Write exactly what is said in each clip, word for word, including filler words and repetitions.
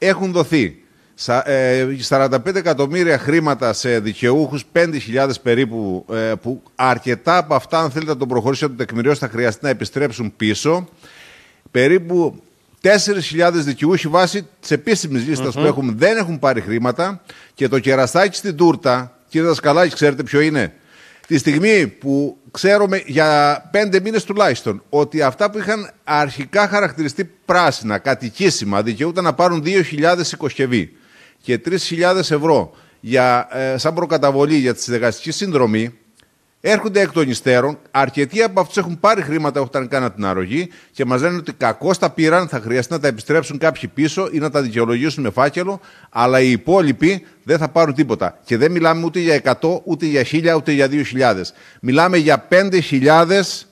έχουν δοθεί σαράντα πέντε εκατομμύρια χρήματα σε δικαιούχους, πέντε χιλιάδες περίπου, που αρκετά από αυτά, αν θέλετε να τον προχωρήσετε το τεκμηριό, θα χρειαστεί να επιστρέψουν πίσω. Περίπου τέσσερις χιλιάδες δικαιούχοι βάσει της επίσημης λίστας mm-hmm. που έχουμε δεν έχουν πάρει χρήματα. Και το κεραστάκι στην τούρτα, κύριε Δασκαλάκη, ξέρετε ποιο είναι? Τη στιγμή που ξέρουμε για πέντε μήνες τουλάχιστον ότι αυτά που είχαν αρχικά χαρακτηριστεί πράσινα, κατοικήσιμα, δικαιούταν να πάρουν δύο χιλιάδες οικοσκευή και τρεις χιλιάδες ευρώ για, ε, σαν προκαταβολή για τη στεγαστική συνδρομή, έρχονται εκ των υστέρων. Αρκετοί από αυτούς έχουν πάρει χρήματα όταν κάναν την αρρωγή και μας λένε ότι κακώς τα πήραν, θα χρειαστεί να τα επιστρέψουν κάποιοι πίσω ή να τα δικαιολογήσουν με φάκελο, αλλά οι υπόλοιποι δεν θα πάρουν τίποτα. Και δεν μιλάμε ούτε για εκατό, ούτε για χίλια, ούτε για δύο χιλιάδες. Μιλάμε για πέντε χιλιάδες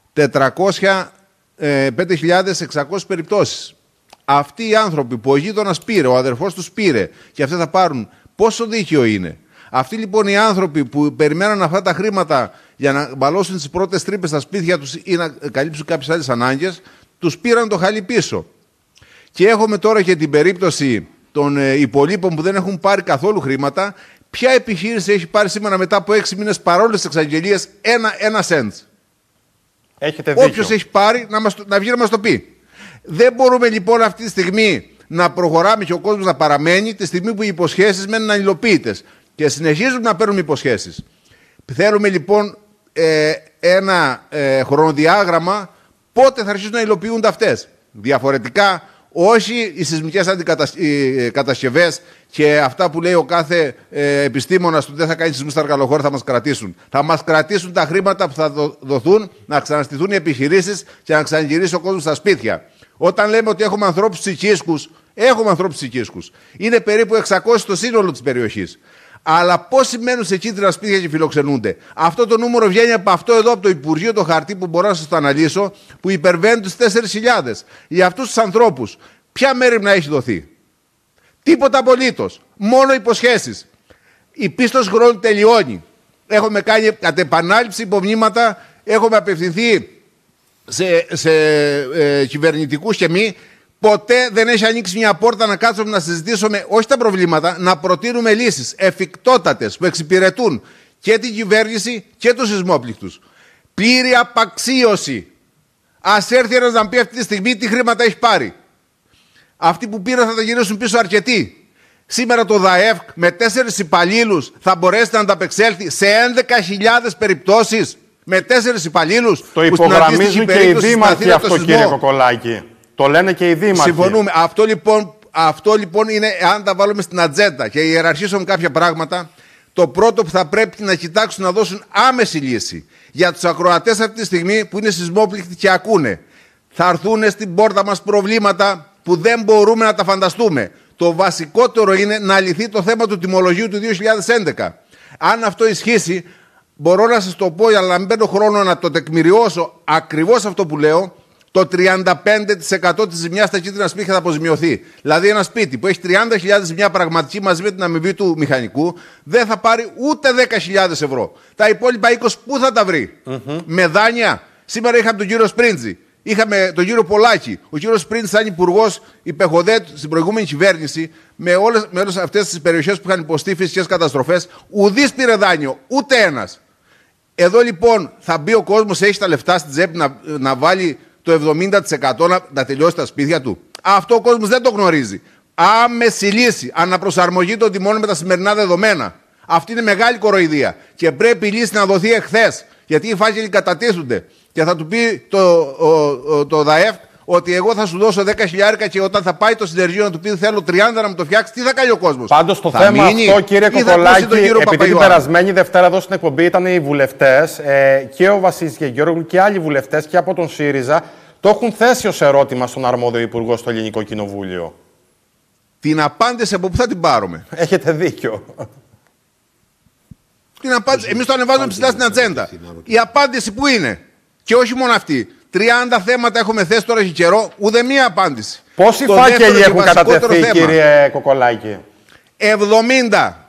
εξακόσιες περιπτώσεις. Αυτοί οι άνθρωποι που ο γείτονας πήρε, ο αδερφός τους πήρε και αυτοί θα πάρουν, πόσο δίκαιο είναι? Αυτοί λοιπόν οι άνθρωποι που περιμέναν αυτά τα χρήματα για να μπαλώσουν τις πρώτες τρύπες στα σπίτια τους ή να καλύψουν κάποιες άλλες ανάγκες, τους πήραν το χαλί πίσω. Και έχουμε τώρα και την περίπτωση των ε, υπολείπων που δεν έχουν πάρει καθόλου χρήματα. Ποια επιχείρηση έχει πάρει σήμερα μετά από έξι μήνες παρόλες τις εξαγγελίες ένα, ένα σέντ? Έχετε δίκιο. Όποιος έχει πάρει να, μας, να βγει να μας το πει. Δεν μπορούμε λοιπόν αυτή τη στιγμή να προχωράμε και ο κόσμος να παραμένει τη στιγμή που οι υποσχέσεις μένουν ανυλοποιητές και συνεχίζουν να παίρνουν υποσχέσεις. Θέλουμε λοιπόν ε, ένα ε, χρονοδιάγραμμα πότε θα αρχίσουν να υλοποιούνται αυτές. Διαφορετικά, όχι οι σεισμικές αντικατασκευές και αυτά που λέει ο κάθε ε, επιστήμονας του δεν θα κάνει σεισμούς στα εργαλοχώρια θα μας κρατήσουν. Θα μας κρατήσουν τα χρήματα που θα δοθούν να ξαναστηθούν οι επιχειρήσεις και να ξαναγυρίσει ο κόσμος στα σπίτια. Όταν λέμε ότι έχουμε ανθρώπους ψυχίσκους, έχουμε ανθρώπους ψυχίσκους. Είναι περίπου εξακόσιοι στο σύνολο της περιοχής. Αλλά πόσοι μένουν σε κίτρινα σπίτια και φιλοξενούνται? Αυτό το νούμερο βγαίνει από αυτό εδώ, από το Υπουργείο, το χαρτί που μπορώ να σας το αναλύσω, που υπερβαίνει τους τέσσερις χιλιάδες. Για αυτούς τους ανθρώπους, ποια μέρημνα έχει δοθεί? Τίποτα απολύτως. Μόνο υποσχέσεις. Η πίστοση χρόνου τελειώνει. Έχουμε κάνει κατ' επανάληψη υπομνήματα, έχουμε απευθυνθεί σε, σε ε, κυβερνητικούς και μη. Ποτέ δεν έχει ανοίξει μια πόρτα να κάτσουμε να συζητήσουμε όχι τα προβλήματα, να προτείνουμε λύσεις εφικτότατες που εξυπηρετούν και την κυβέρνηση και τους σεισμόπληκτους. Πλήρη απαξίωση. Ας έρθει ένας να πει αυτή τη στιγμή τι χρήματα έχει πάρει. Αυτοί που πήραν θα τα γυρίσουν πίσω αρκετοί. Σήμερα το ΔΑΕΦ με τέσσερις υπαλλήλους θα μπορέσει να ανταπεξέλθει σε έντεκα χιλιάδες περιπτώσεις με τέσσερις υπαλλήλους. Το υπογραμμίζουν και οι δήμαρχοι αυτό, κύριε Κοκολάκη. Το λένε και οι δήμαρχοι. Συμφωνούμε. Αυτό λοιπόν, αυτό λοιπόν είναι, αν τα βάλουμε στην ατζέντα και ιεραρχήσουμε κάποια πράγματα, το πρώτο που θα πρέπει να κοιτάξουν να δώσουν άμεση λύση για τους ακροατές αυτή τη στιγμή που είναι σεισμόπληκτοι και ακούνε. Θα έρθουν στην πόρτα μας προβλήματα που δεν μπορούμε να τα φανταστούμε. Το βασικότερο είναι να λυθεί το θέμα του τιμολογίου του δύο χιλιάδες έντεκα. Αν αυτό ισχύσει, μπορώ να σας το πω, αλλά να μην παίρνω χρόνο να το τεκμηριώσω ακριβώς αυτό που λέω. Το τριάντα πέντε τοις εκατό της ζημιάς στα κίτρινα σπίτια θα αποζημιωθεί. Δηλαδή, ένα σπίτι που έχει τριάντα χιλιάδες ζημιά πραγματική μαζί με την αμοιβή του μηχανικού δεν θα πάρει ούτε δέκα χιλιάδες ευρώ. Τα υπόλοιπα είκοσι πού θα τα βρει? Mm-hmm. Με δάνεια. Σήμερα είχαμε τον κύριο Σπρίντζη, είχαμε τον κύριο Πολάκη. Ο κύριος Σπρίντζη, σαν υπουργός υπεχοδέτου στην προηγούμενη κυβέρνηση, με όλες, με όλες αυτές τις περιοχές που είχαν υποστεί φυσικές καταστροφές, ουδής πήρε δάνειο. Ούτε ένας. Εδώ λοιπόν θα μπει ο κόσμος, έχει τα λεφτά στην τσέπη να, να βάλει το εβδομήντα τοις εκατό να, να τελειώσει τα σπίτια του. Αυτό ο κόσμος δεν το γνωρίζει. Άμεση λύση, αναπροσαρμογή των τιμών με τα σημερινά δεδομένα. Αυτή είναι μεγάλη κοροϊδία. Και πρέπει η λύση να δοθεί εχθές. Γιατί οι φάκελοι κατατίθενται. Και θα του πει το, ο, ο, το ΔΑΕΦ ότι εγώ θα σου δώσω δέκα χιλιάρικα και όταν θα πάει το συνεργείο να του πει θέλω τριάντα να μου το φτιάξει, τι θα κάνει ο κόσμος? Πάντως το θα θέμα μείνει, αυτό, κύριε Κοκολάκη, επειδή την περασμένη Δευτέρα εδώ στην εκπομπή ήταν οι βουλευτές ε, και ο Βασίλης Γεωργιώργου και άλλοι βουλευτές και από τον ΣΥΡΙΖΑ. Το έχουν θέσει ως ερώτημα στον αρμόδιο υπουργό στο Ελληνικό Κοινοβούλιο. Την απάντηση από πού θα την πάρουμε? Έχετε δίκιο. Την απάντηση. Εμείς το ανεβάζουμε ψηλά στην ατζέντα. Η απάντηση που είναι? Και όχι μόνο αυτή. τριάντα θέματα έχουμε θέσει τώρα έχει καιρό, ούτε μία απάντηση. Πόσοι φάκελοι έχουν κατατεθεί, θέμα, κύριε Κοκολάκη? εβδομήντα.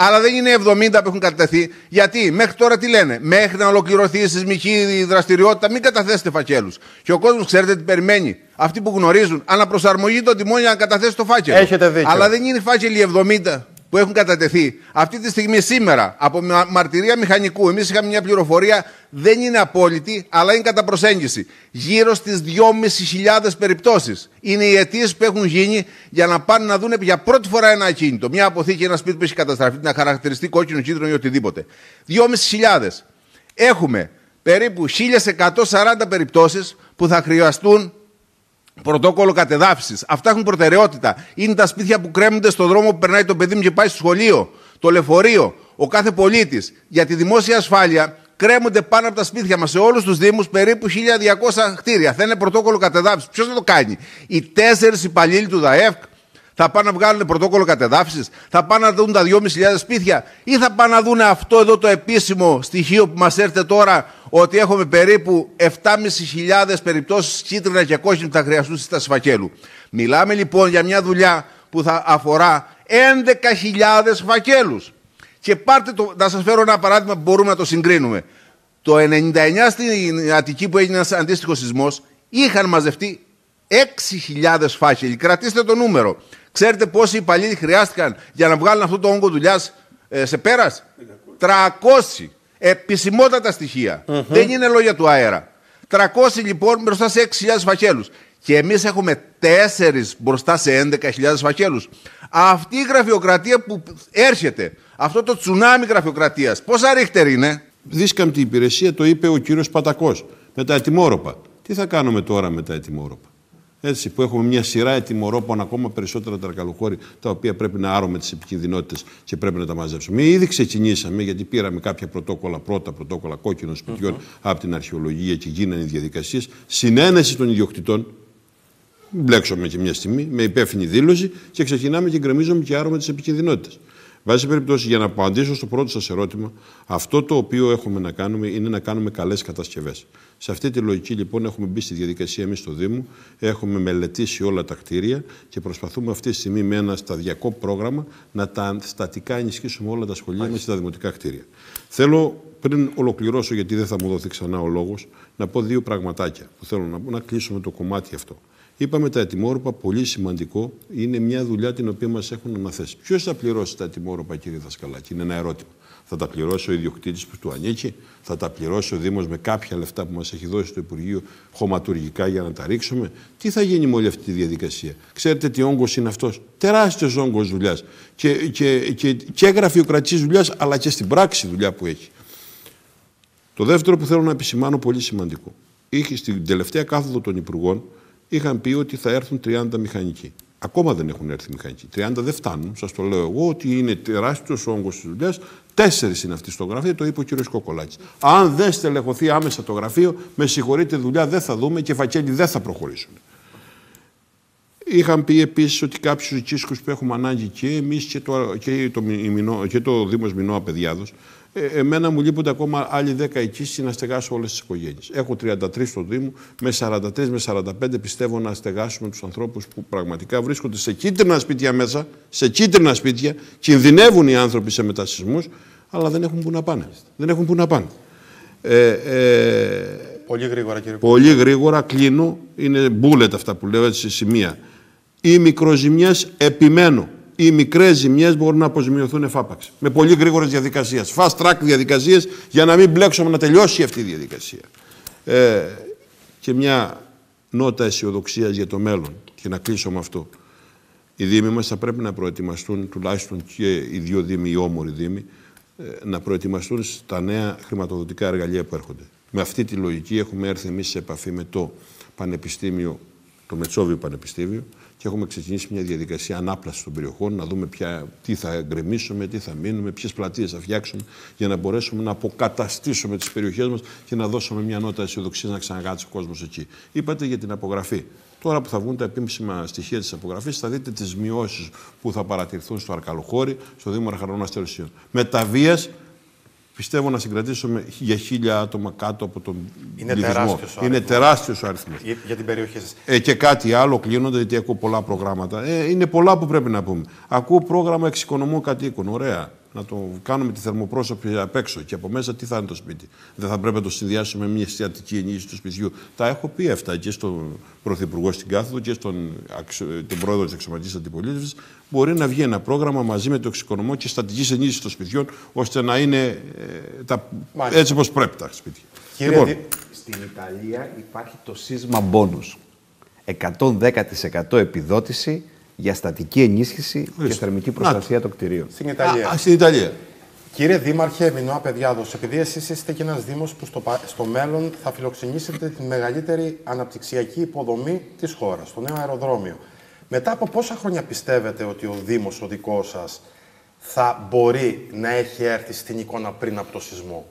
Αλλά δεν είναι εβδομήντα που έχουν κατατεθεί. Γιατί μέχρι τώρα τι λένε? Μέχρι να ολοκληρωθεί η σεισμική δραστηριότητα, μην καταθέσετε φακέλους. Και ο κόσμος, ξέρετε τι περιμένει? Αυτοί που γνωρίζουν, αναπροσαρμογή των τιμών για να καταθέσει το φάκελο. Έχετε δίκιο. Αλλά δεν είναι φάκελοι εβδομήντα που έχουν κατατεθεί. Αυτή τη στιγμή, σήμερα, από μαρτυρία μηχανικού, εμείς είχαμε μια πληροφορία, δεν είναι απόλυτη, αλλά είναι κατά προσέγγιση. Γύρω στις δυόμισι χιλιάδες περιπτώσεις είναι οι αιτίες που έχουν γίνει για να πάνε να δουν για πρώτη φορά ένα ακίνητο. Μια αποθήκη, ένα σπίτι που έχει καταστραφεί, να χαρακτηριστεί κόκκινο, κίτρινο ή οτιδήποτε. δυόμισι χιλιάδες. Έχουμε περίπου χίλια εκατόν σαράντα περιπτώσεις που θα χρειαστούν πρωτόκολλο κατεδάφισης. Αυτά έχουν προτεραιότητα. Είναι τα σπίτια που κρέμονται στον δρόμο που περνάει το παιδί μου και πάει στο σχολείο, το λεωφορείο, ο κάθε πολίτης. Για τη δημόσια ασφάλεια κρέμονται πάνω από τα σπίτια μας σε όλους τους Δήμους περίπου χίλια διακόσια κτίρια. Θα είναι πρωτόκολλο κατεδάφισης. Ποιος θα το κάνει? Οι τέσσερις υπαλλήλοι του ΔΑΕΦΚ θα πάνε να βγάλουν πρωτόκολλο κατεδάφισης, θα πάνε να δουν τα δυόμισι χιλιάδες σπίτια, ή θα πάνε να δουν αυτό εδώ το επίσημο στοιχείο που μας έρχεται τώρα, ότι έχουμε περίπου επτά χιλιάδες πεντακόσιες περιπτώσεις κίτρινα και κόκκινα που θα χρειαστούν σύσταση φακέλου. Μιλάμε λοιπόν για μια δουλειά που θα αφορά έντεκα χιλιάδες φακέλους. Και πάρτε το, να σας φέρω ένα παράδειγμα που μπορούμε να το συγκρίνουμε. Το ενενήντα εννιά στην Αττική που έγινε ένας αντίστοιχος σεισμός, είχαν μαζευτεί έξι χιλιάδες φάκελοι. Κρατήστε το νούμερο. Ξέρετε πόσοι υπαλλήλοι χρειάστηκαν για να βγάλουν αυτό το όγκο δουλειάς ε, σε πέρας? τριακόσιοι. Επισημότατα στοιχεία. Mm-hmm. Δεν είναι λόγια του αέρα. τριακόσιοι λοιπόν μπροστά σε έξι χιλιάδες φακέλους. Και εμείς έχουμε τέσσερις μπροστά σε έντεκα χιλιάδες φακέλους. Αυτή η γραφειοκρατία που έρχεται, αυτό το τσουνάμι γραφειοκρατίας, πόσα ρίχτερ είναι? Δίσκαμπτη υπηρεσία, το είπε ο κύριος Πατακός, με τα ετοιμόρροπα. Τι θα κάνουμε τώρα με τα ετοιμόρροπα? Έτσι, που έχουμε μια σειρά ετοιμορρόπων, ακόμα περισσότερα τρακαλοχώρη, τα οποία πρέπει να άρουμε τις επικινδυνότητες και πρέπει να τα μαζέψουμε. Ήδη ξεκινήσαμε, γιατί πήραμε κάποια πρωτόκολλα, πρώτα πρωτόκολλα κόκκινων σπιτιών mm-hmm. από την αρχαιολογία και γίνανε οι διαδικασίες. Συνένεση των ιδιοκτητών. Μπλέξαμε και μια στιγμή με υπεύθυνη δήλωση και ξεκινάμε και γκρεμίζουμε και άρουμε τις επικινδυνότητες. Βάσει περιπτώσει, για να απαντήσω στο πρώτο σας ερώτημα, αυτό το οποίο έχουμε να κάνουμε είναι να κάνουμε καλές κατασκευές. Σε αυτή τη λογική, λοιπόν, έχουμε μπει στη διαδικασία εμείς στο Δήμο, έχουμε μελετήσει όλα τα κτίρια και προσπαθούμε αυτή τη στιγμή με ένα σταδιακό πρόγραμμα να τα στατικά ενισχύσουμε όλα τα σχολεία μας στα δημοτικά κτίρια. Θέλω, πριν ολοκληρώσω, γιατί δεν θα μου δοθεί ξανά ο λόγος, να πω δύο πραγματάκια που θέλω να πω, να κλείσουμε το κομμάτι αυτό. Είπαμε τα ετοιμόρροπα, πολύ σημαντικό, είναι μια δουλειά την οποία μας έχουν αναθέσει. Ποιος θα πληρώσει τα ετοιμόρροπα, κύριε Δασκαλάκη? Είναι ένα ερώτημα. Θα τα πληρώσει ο ιδιοκτήτης που του ανήκει, θα τα πληρώσει ο Δήμος με κάποια λεφτά που μας έχει δώσει το Υπουργείο χωματουργικά για να τα ρίξουμε? Τι θα γίνει με όλη αυτή τη διαδικασία? Ξέρετε τι όγκος είναι αυτός? Τεράστιος όγκος δουλειάς. Και, και, και, και γραφειοκρατικής δουλειάς, αλλά και στην πράξη δουλειά που έχει. Το δεύτερο που θέλω να επισημάνω, πολύ σημαντικό. Είχε στην τελευταία κάθοδο των Υπουργών, είχαν πει ότι θα έρθουν τριάντα μηχανικοί. Ακόμα δεν έχουν έρθει μηχανικοί. τριάντα δεν φτάνουν. Σας το λέω εγώ ότι είναι τεράστιος όγκος της δουλειάς. Τέσσερις είναι αυτοί στο γραφείο, το είπε ο κύριος Κοκολάκης. Αν δεν στελεχωθεί άμεσα το γραφείο, με συγχωρείτε, δουλειά δεν θα δούμε και φακέλοι δεν θα προχωρήσουν. Είχαν πει επίσης ότι κάποιους οικίσκους που έχουμε ανάγκη και εμείς και το, και το, και το Δήμος Μινώα Παιδιάδος, Ε, εμένα μου λείπονται ακόμα άλλοι δέκα οικίσκοι να στεγάσω όλες τις οικογένειες. Έχω τριάντα τρεις στο Δήμο, με σαράντα τρεις με σαράντα πέντε πιστεύω να στεγάσουμε τους ανθρώπους που πραγματικά βρίσκονται σε κίτρινα σπίτια μέσα, σε κίτρινα σπίτια, κινδυνεύουν οι άνθρωποι σε μετασυσμούς, αλλά δεν έχουν που να πάνε. Δεν έχουν που να πάνε. Ε, ε, πολύ γρήγορα, κύριε. Πολύ γρήγορα, κλείνω. Είναι μπούλετ αυτά που λέω, έτσι, σημεία. Οι μικροζημιές, επιμένω. Οι μικρές ζημιές μπορούν να αποζημιωθούν εφάπαξ. Με πολύ γρήγορες διαδικασίες. Fast track διαδικασίες για να μην μπλέξουμε να τελειώσει αυτή η διαδικασία. Ε, και μια νότα αισιοδοξίας για το μέλλον. Και να κλείσω με αυτό. Οι Δήμοι μας θα πρέπει να προετοιμαστούν, τουλάχιστον και οι δύο Δήμοι, οι όμοροι Δήμοι, να προετοιμαστούν στα νέα χρηματοδοτικά εργαλεία που έρχονται. Με αυτή τη λογική έχουμε έρθει εμείς σε επαφή με το Πανεπιστήμιο, το Μετσόβιο Πανεπιστήμιο, και έχουμε ξεκινήσει μια διαδικασία ανάπλασης των περιοχών, να δούμε ποια, τι θα γκρεμίσουμε, τι θα μείνουμε, ποιες πλατείες θα φτιάξουμε, για να μπορέσουμε να αποκαταστήσουμε τις περιοχές μας και να δώσουμε μια νότα αισιοδοξίας να ξανακάτσει ο κόσμος εκεί. Είπατε για την απογραφή. Τώρα που θα βγουν τα επίσημα στοιχεία της απογραφής, θα δείτε τις μειώσεις που θα παρατηρηθούν στο Αρκαλοχώρι, στο Δήμο Αρχαρών Αστεροσίων. Με τα βίας, πιστεύω να συγκρατήσουμε για χίλια άτομα κάτω από τον είναι πληθυσμό. Τεράστιος είναι τεράστιος ο αριθμός. Για, για την περιοχή σας. Ε, και κάτι άλλο, κλείνοντα, γιατί ακούω πολλά προγράμματα. Ε, είναι πολλά που πρέπει να πούμε. Ακούω πρόγραμμα εξοικονομού κατοίκων. Ωραία. Να το κάνουμε τη θερμοπρόσωπη απ' έξω και από μέσα τι θα είναι το σπίτι. Δεν θα πρέπει να το συνδυάσουμε με μια εστιατική ενίσχυση του σπιτιού. Τα έχω πει αυτά και στον Πρωθυπουργό στην Κάθοδο και στον τον Πρόεδρο της Αξιωματικής Αντιπολίτευσης. Μπορεί να βγει ένα πρόγραμμα μαζί με το εξοικονομώ και στατικής ενίσχυσης των σπιτιών, ώστε να είναι ε, τα, έτσι όπως πρέπει τα σπίτια. Κύριε λοιπόν, Δη... Στην Ιταλία υπάρχει το σείσμα bonus. εκατόν δέκα τοις εκατό επιδότηση για στατική ενίσχυση Λύστο. και θερμική προστασία να. των κτηρίων. Στην Ιταλία. Α, στην Ιταλία. Κύριε Δήμαρχε Μινώα Παιδιάδος, επειδή εσείς είστε και ένας Δήμος που στο, στο μέλλον θα φιλοξενήσετε τη μεγαλύτερη αναπτυξιακή υποδομή της χώρας, το νέο αεροδρόμιο. Μετά από πόσα χρόνια πιστεύετε ότι ο Δήμος, ο δικός σας, θα μπορεί να έχει έρθει στην εικόνα πριν από το σεισμό?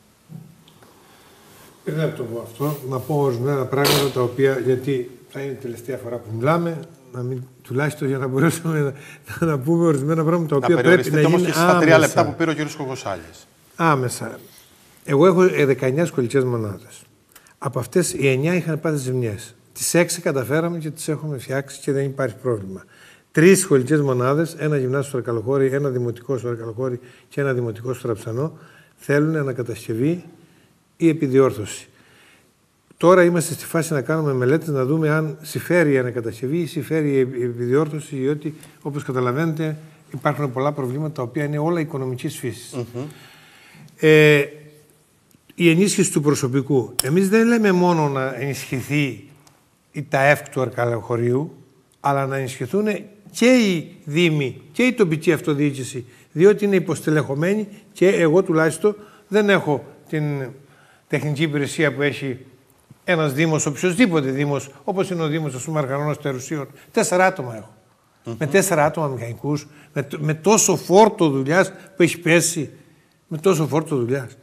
Δεν θα το πω αυτό, να πω ορισμένα πράγματα τα οποία, γιατί θα είναι η τελευταία φορά που μιλάμε, να μην, τουλάχιστον για να μπορέσουμε να, να πούμε ορισμένα πράγματα τα οποία πρέπει να γίνουν άμεσα. Στα τρία λεπτά που πήρε ο κ. Κοκοσάλης. Άμεσα. Εγώ έχω δεκαεννιά σχολικές μονάδες. Από αυτές οι εννιά είχαν πάθει ζημιές. Τις έξι καταφέραμε και τις έχουμε φτιάξει και δεν υπάρχει πρόβλημα. Τρεις σχολικές μονάδες, ένα γυμνάσιο στο Αρκαλοχώρι, ένα δημοτικό στο Αρκαλοχώρι και ένα δημοτικό στο Ραψανό, θέλουν ανακατασκευή ή επιδιόρθωση. Τώρα είμαστε στη φάση να κάνουμε μελέτες να δούμε αν συμφέρει η ανακατασκευή ή συμφέρει η επιδιόρθωση, διότι όπως καταλαβαίνετε υπάρχουν πολλά προβλήματα τα οποία είναι όλα οικονομικής φύσης. Mm-hmm. ε, η ενίσχυση του προσωπικού. Εμείς δεν λέμε μόνο να ενισχυθεί η ΤΑΕΦ του Αρκαλοχωρίου, αλλά να ενισχυθούν και οι δήμοι και η τοπική αυτοδιοίκηση, διότι είναι υποστελεχωμένοι και εγώ τουλάχιστον δεν έχω την τεχνική υπηρεσία που έχει ένας Δήμος, οποιοδήποτε Δήμος, όπως είναι ο Δήμος, ας πούμε, Αρχανώνας Τερουσίων. Τέσσερα άτομα έχω. Mm-hmm. Με τέσσερα άτομα μηχανικούς, με, με τόσο φόρτο δουλειάς που έχει πέσει, με τόσο φόρτο δουλειάς.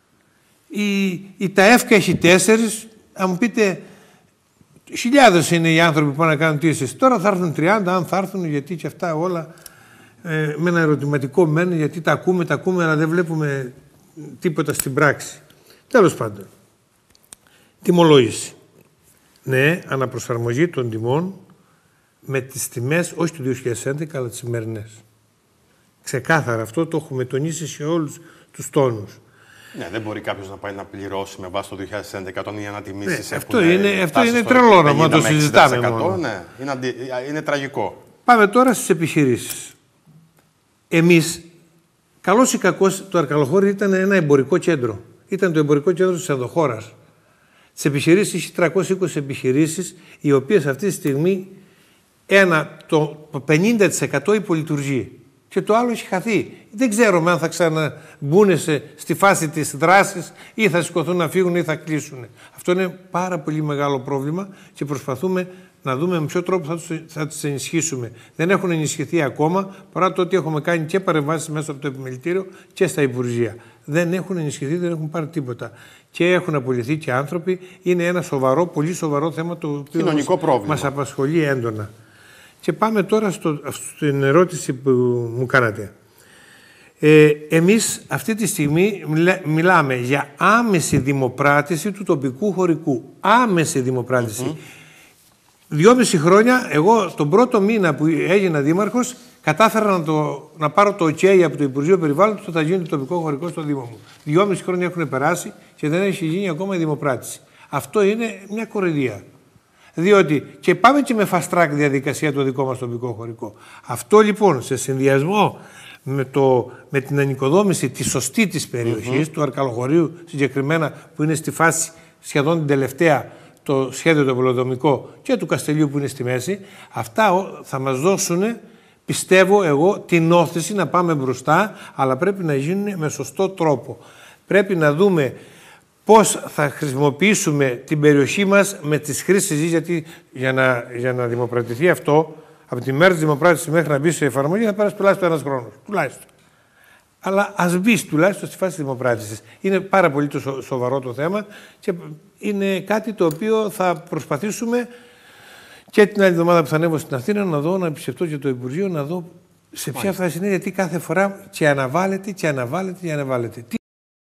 Η, η ΤΑΕΦΚΑ έχει τέσσερις, αν μου πείτε, χιλιάδες είναι οι άνθρωποι που πάνε να κάνουν τήσεις. Τώρα θα έρθουν τριάντα, αν θα έρθουν, γιατί και αυτά όλα ε, με ένα ερωτηματικό μένει, γιατί τα ακούμε, τα ακούμε, αλλά δεν βλέπουμε τίποτα στην πράξη. Τέλος πάντων. Τιμολόγηση. Ναι, αναπροσαρμογή των τιμών με τις τιμές, όχι του δύο χιλιάδες έντεκα, αλλά τις σημερινές. Ξεκάθαρα αυτό το έχουμε τονίσει σε όλους τους τόνους. Ναι, δεν μπορεί κάποιος να πάει να πληρώσει με βάση το δύο χιλιάδες έντεκα όταν οι ανατιμήσεις ναι, αυτό είναι, αυτό είναι τρελό να το συζητάμε μόνο. Ναι, είναι, αντι... είναι τραγικό. Πάμε τώρα στις επιχειρήσεις. Εμείς, καλώς ή κακώς, το Αρκαλοχώρι ήταν ένα εμπορικό κέντρο. Ήταν το εμπορικό κέντρο της ενδοχώρας. Τις επιχειρήσεις, είχε τριακόσιες είκοσι επιχειρήσεις, οι οποίες αυτή τη στιγμή ένα, το πενήντα τοις εκατό υπολειτουργεί. Και το άλλο έχει χαθεί. Δεν ξέρουμε αν θα ξαναμπούν στη φάση της δράσης ή θα σηκωθούν να φύγουν ή θα κλείσουν. Αυτό είναι πάρα πολύ μεγάλο πρόβλημα και προσπαθούμε να δούμε με ποιο τρόπο θα τους, θα τους ενισχύσουμε. Δεν έχουν ενισχυθεί ακόμα, παρά το ότι έχουμε κάνει και παρεμβάσεις μέσα από το επιμελητήριο και στα Υπουργεία. Δεν έχουν ενισχυθεί, δεν έχουν πάρει τίποτα. Και έχουν απολυθεί και άνθρωποι. Είναι ένα σοβαρό, πολύ σοβαρό θέμα το οποίο μας, μας απασχολεί έντονα. Και πάμε τώρα στο, στην ερώτηση που μου κάνατε. Ε, εμείς αυτή τη στιγμή μιλά, μιλάμε για άμεση δημοπράτηση του τοπικού χωρικού. Άμεση δημοπράτηση. Mm-hmm. Δυόμιση χρόνια, εγώ τον πρώτο μήνα που έγινα δήμαρχος, κατάφερα να, το, να πάρω το OK από το Υπουργείο Περιβάλλοντος ότι θα γίνει το τοπικό χωρικό στο Δήμο μου. Δυόμιση χρόνια έχουν περάσει και δεν έχει γίνει ακόμα η δημοπράτηση. Αυτό είναι μια κοροϊδία. Διότι και πάμε και με fast track διαδικασία το δικό μας τοπικό χωρικό. Αυτό λοιπόν σε συνδυασμό με, το, με την ανοικοδόμηση τη σωστή της περιοχής, mm-hmm. του Αρκαλοχωρίου συγκεκριμένα που είναι στη φάση σχεδόν την τελευταία, το σχέδιο το πολεοδομικό και του Καστελιού που είναι στη μέση, αυτά θα μας δώσουν, πιστεύω εγώ, την όθηση να πάμε μπροστά, αλλά πρέπει να γίνουν με σωστό τρόπο. Πρέπει να δούμε πώς θα χρησιμοποιήσουμε την περιοχή μας με τις χρήσεις, γιατί για να, για να δημοπρατηθεί αυτό, από τη μέρα της δημοπράτησης μέχρι να μπει σε εφαρμογή, θα πέρασε τουλάχιστον ένας χρόνος. Τουλάχιστον. Αλλά ας μπει τουλάχιστον στη φάση της δημοπράτησης. Είναι πάρα πολύ το σο, σοβαρό το θέμα και είναι κάτι το οποίο θα προσπαθήσουμε και την άλλη εβδομάδα που θα ανέβω στην Αθήνα να δω, να επισκεφτώ και το Υπουργείο, να δω σε ποια φάση είναι, γιατί κάθε φορά και αναβάλλεται και αναβάλλεται και αναβάλλεται.